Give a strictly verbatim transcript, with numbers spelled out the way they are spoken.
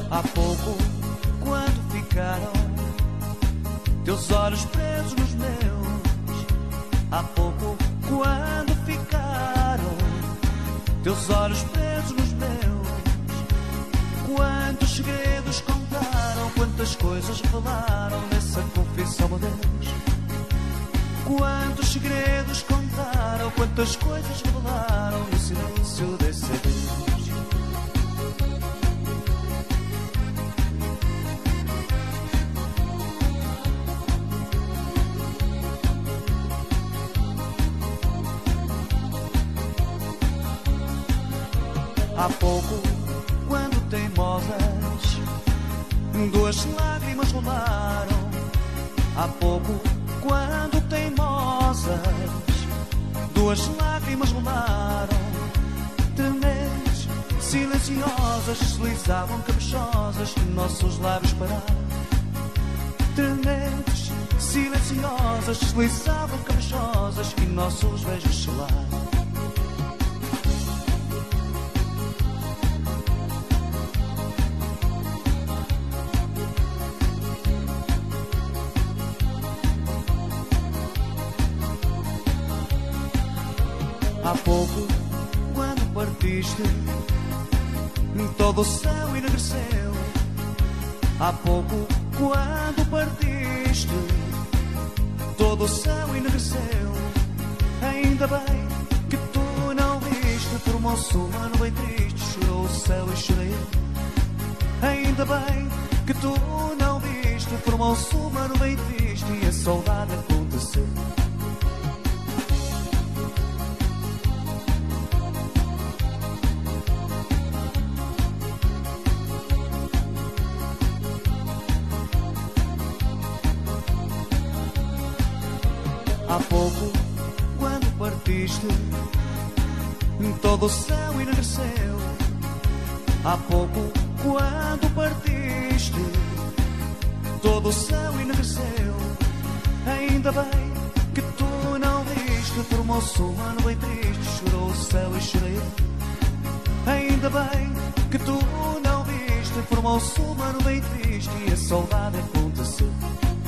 Há pouco, quando ficaram teus olhos presos nos meus. Há pouco, quando ficaram teus olhos presos nos meus. Quantos segredos contaram, quantas coisas revelaram nessa confissão, meu Deus. Quantos segredos contaram, quantas coisas revelaram no silêncio desse adeus. Há pouco, quando teimosas duas lágrimas rolaram. Há pouco, quando teimosas duas lágrimas rolaram. Trementes, silenciosas, deslizavam caprichosas que nossos lábios pararam. Trementes, silenciosas, deslizavam caprichosas que nossos beijos selaram. Há pouco, quando partiste, todo o céu enegreceu. Há pouco, quando partiste, todo o céu enegreceu. Ainda bem que tu não viste, por um moço humano bem triste, chorou o céu e chorei. Ainda bem que tu não viste, por um moço humano bem triste, e a saudade aconteceu. Há pouco, quando partiste, todo o céu enegreceu. Há pouco, quando partiste, todo o céu enegreceu. Ainda bem que tu não viste, por um moço humano bem triste, chorou o céu e chorei. Ainda bem que tu não viste, por um moço humano bem triste, e a saudade aconteceu.